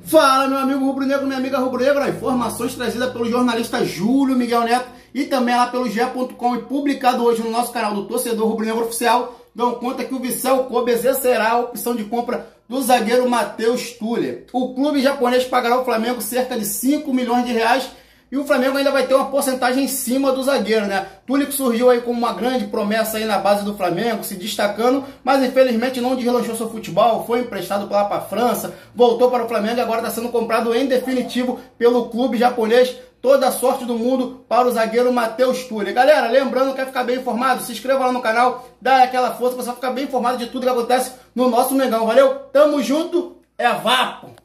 Fala, meu amigo rubro-negro, minha amiga rubro-negra, informações trazidas pelo jornalista Júlio Miguel Neto e também lá pelo ge.com e publicado hoje no nosso canal do Torcedor Rubro-Negro Oficial, dão conta que o Vissel Kobe exercerá a opção de compra do zagueiro Matheus Tuller. O clube japonês pagará ao Flamengo cerca de 5 milhões de reais e o Flamengo ainda vai ter uma porcentagem em cima do zagueiro, né? Tuller que surgiu aí como uma grande promessa aí na base do Flamengo, se destacando, mas infelizmente não deslanchou seu futebol, foi emprestado lá para a França, voltou para o Flamengo e agora está sendo comprado em definitivo pelo clube japonês. Toda a sorte do mundo para o zagueiro Matheus Tuller. Galera, lembrando, quer ficar bem informado? Se inscreva lá no canal, dá aquela força para você ficar bem informado de tudo que acontece no nosso Mengão. Valeu? Tamo junto, é vapo!